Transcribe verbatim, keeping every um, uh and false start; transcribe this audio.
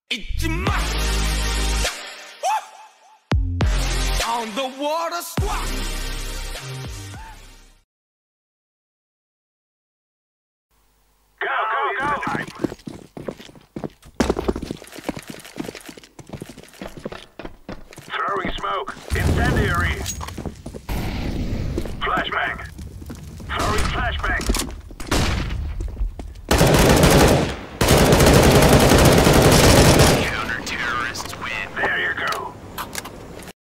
It's my on the water squad. Go, go, go! Throwing smoke. Incendiary. Flashbang. Throwing flashbang.